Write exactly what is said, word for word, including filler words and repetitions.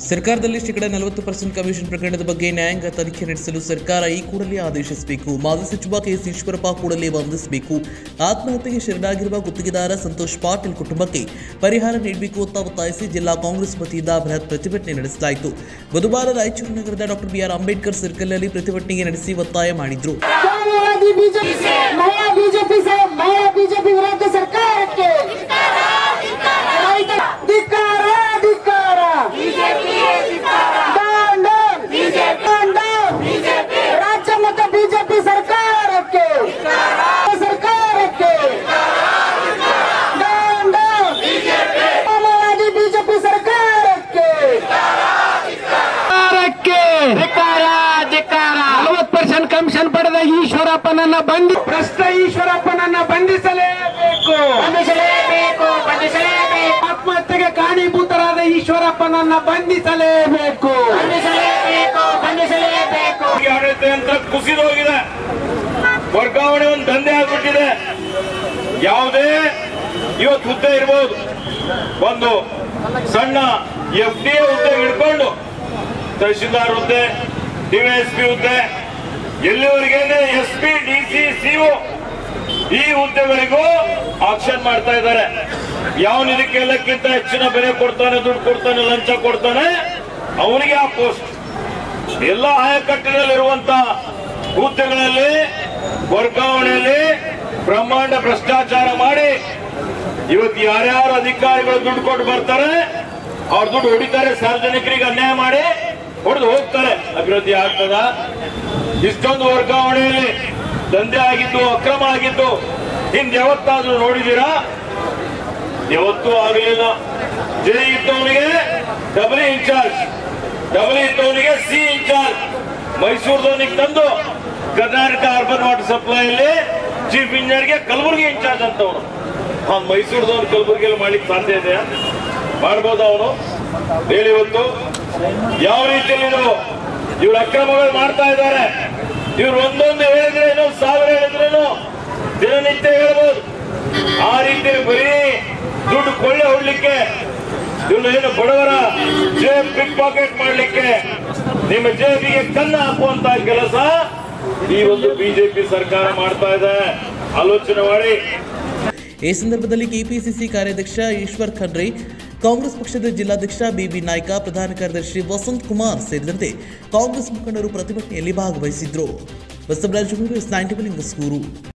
ಸರ್ಕಾರದಲ್ಲಿ ಶೇಕಡಾ ನಲವತ್ತು ಪರ್ಸೆಂಟ್ ಕಮಿಷನ್ ಪ್ರಕರಣದ ಬಗ್ಗೆ ನ್ಯಾಯಾಂಗ ತನಿಖೆ ನಡೆಸಲು ಸರ್ಕಾರ ಈ ಕೂಡಲೇ ಆದೇಶಿಸಬೇಕು. ಮಾಜಿ ಸಚಿವ ಕೆಎಸ್ ಈಶ್ವರಪ್ಪ ಕೂಡಲೇ ಬಂಧಿಸಬೇಕು. ಆತ್ಮಹತ್ಯೆಗೆ ಶರಣಾಗಿರುವ ಗುತ್ತಿಗೆದಾರ ಸಂತೋಷ್ ಪಾಟೀಲ್ ಕುಟುಂಬಕ್ಕೆ ಪರಿಹಾರ ನೀಡಬೇಕು ಅಂತ ಒತ್ತಾಯಿಸಿ ಜಿಲ್ಲಾ ಕಾಂಗ್ರೆಸ್ ವತಿಯಿಂದ ಬೃಹತ್ ಪ್ರತಿಭಟನೆ ನಡೆಸಲಾಯಿತು. ಬುಧವಾರ ರಾಯಚೂರು ನಗರದ ಡಾಕ್ಟರ್ ಬಿಆರ್ ಅಂಬೇಡ್ಕರ್ ಸರ್ಕಲ್ನಲ್ಲಿ ಪ್ರತಿಭಟನೆ ನಡೆಸಿ ಒತ್ತಾಯ ಮಾಡಿದ್ರು. ಕಮಿಷನ್ ಪಡೆದ ಈಶ್ವರಪ್ಪನನ್ನ ಬಂಧಿ ಭ್ರಷ್ಟ ಈಶ್ವರಪ್ಪನನ್ನ ಬಂಧಿಸಲೇಬೇಕು ಬಂಧಿಸಲೇಬೇಕು ಬಂಧಿಸಲೇಬೇಕು ಆತ್ಮಹತ್ಯೆಗೆ ಕಾರಣೀಭೂತರಾದ ಈಶ್ವರಪ್ಪನನ್ನ ಬಂಧಿಸಲೇಬೇಕು ಬಂಧಿಸಲೇಬೇಕು ಬಂಧಿಸಲೇಬೇಕು. ಆಡಳಿತ ಯಂತ್ರ ಕುಸಿದೋಗಿದೆ, ವರ್ಗಾವಣೆ ಒಂದು ದಂಧೆ ಆಗ್ಬಿಟ್ಟಿದೆ. ಯಾವುದೇ ಇವತ್ತು ಹುದ್ದೆ ಇರಬಹುದು, ಒಂದು ಸಣ್ಣ ಎಫ್ ಡಿ ಎ ಹುದ್ದೆ ಹಿಡ್ಕೊಂಡು ತಹಶೀಲ್ದಾರ್ ಹುದ್ದೆ, ಡಿವೈಎಸ್ಪಿ ಹುದ್ದೆ, ಎಲ್ಲಿವರೆಗೆ S P D C CO ಈ ಹುದ್ದೆಗಳಿಗೂ ಆಕ್ಷನ್ ಮಾಡ್ತಾ ಇದ್ದಾರೆ. ಯಾವನ್ ಇದಕ್ಕೆಲ್ಲಕ್ಕಿಂತ ಹೆಚ್ಚಿನ ಬೆಲೆ ಕೊಡ್ತಾನೆ, ದುಡ್ಡು ಕೊಡ್ತಾನೆ, ಲಂಚ ಕೊಡ್ತಾನೆ, ಅವನಿಗೆ ಆ ಪೋಸ್ಟ್. ಎಲ್ಲ ಆಯಕಟ್ಟಿನಲ್ಲಿರುವಂತ ಹುದ್ದೆಗಳಲ್ಲಿ ವರ್ಗಾವಣೆಯಲ್ಲಿ ಬ್ರಹ್ಮಾಂಡ ಭ್ರಷ್ಟಾಚಾರ ಮಾಡಿ ಇವತ್ತು ಯಾರ್ಯಾರು ಅಧಿಕಾರಿಗಳು ದುಡ್ಡು ಕೊಟ್ಟು ಬರ್ತಾರೆ ಅವ್ರ ದುಡ್ಡು ಹೊಡಿತಾರೆ, ಸಾರ್ವಜನಿಕರಿಗೆ ಅನ್ಯಾಯ ಮಾಡಿ ಹೊಡೆದು ಹೋಗ್ತಾರೆ. ಅಭಿವೃದ್ಧಿ ಆಗ್ತದ? ಇಷ್ಟೊಂದು ವರ್ಗಾವಣೆಯಲ್ಲಿ ದಂಧೆ ಆಗಿದ್ದು, ಅಕ್ರಮ ಆಗಿದ್ದು ಹಿಂದೆ ಯಾವತ್ತಾದ್ರೂ ನೋಡಿದೀರಾ? ಯಾವತ್ತೂ ಆಗಲಿಲ್ಲ. ಜೆ ಇದ್ದವನಿಗೆ ಡಬ್ಲ್ಯೂ ಇನ್ಚಾರ್ಜ್, ಡಬ್ಲ್ಯೂ ಇದ್ದವನಿಗೆ ಸಿ ಇನ್ಚಾರ್ಜ್, ಮೈಸೂರದವನಿಗೆ ತಂದು ಕರ್ನಾಟಕ ಅರ್ಬನ್ ವಾಟರ್ ಸಪ್ಲೈಯಲ್ಲಿ ಚೀಫ್ ಇಂಜಿನಿಯರ್ಗೆ ಕಲಬುರಗಿ ಇನ್ಚಾರ್ಜ್ ಅಂತವನು. ಅವ್ನು ಮೈಸೂರದವನು ಕಲಬುರಗಿಯಲ್ಲಿ ಮಾಡ್ಲಿಕ್ಕೆ ಸಾಧ್ಯ ಇದೆಯಾ? ಮಾಡ್ಬೋದು ಅವನು? ಹೇಳಿ. ಇವತ್ತು ಯಾವ ರೀತಿಯಲ್ಲಿ ಇವ್ರು ಅಕ್ರಮಗಳು ಮಾಡ್ತಾ ಇದ್ದಾರೆ. ಇವ್ರು ಒಂದೊಂದು ಹೇಳಿದ್ರೇನು, ಸಾವಿರ ಹೇಳಿದ್ರೇನು, ದಿನನಿತ್ಯ ಹೇಳ್ಬೋದು. ಆ ರೀತಿ ಬರೀ ದುಡ್ಡು ಕೊಳ್ಳೆ ಹೊಡ್ಲಿಕ್ಕೆ, ಇವ್ರು ಏನು ಬಡವರ ಜೇಬ್ ಪಿಕ್ ಪಾಕೆಟ್ ಮಾಡ್ಲಿಕ್ಕೆ, ನಿಮ್ಮ ಜೇಬಿಗೆ ಕನ್ನ ಹಾಕುವಂತ ಕೆಲಸ ಈ ಒಂದು ಬಿಜೆಪಿ ಸರ್ಕಾರ ಮಾಡ್ತಾ ಇದೆ. ಆಲೋಚನೆ ಮಾಡಿ. ಈ ಸಂದರ್ಭದಲ್ಲಿ ಕೆಪಿಸಿಸಿ ಕಾರ್ಯಾಧ್ಯಕ್ಷ ಈಶ್ವರ್ ಖಂಡ್ರೆ, ಕಾಂಗ್ರೆಸ್ ಪಕ್ಷದ ಜಿಲ್ಲಾಧ್ಯಕ್ಷ ಬಿಬಿ ನಾಯ್ಕ, ಪ್ರಧಾನ ಕಾರ್ಯದರ್ಶಿ ವಸಂತ್ ಕುಮಾರ್ ಸೇರಿದಂತೆ ಕಾಂಗ್ರೆಸ್ ಮುಖಂಡರು ಪ್ರತಿಭಟನೆಯಲ್ಲಿ ಭಾಗವಹಿಸಿದ್ರು. Basavaraja, news ninety one Lingasugur.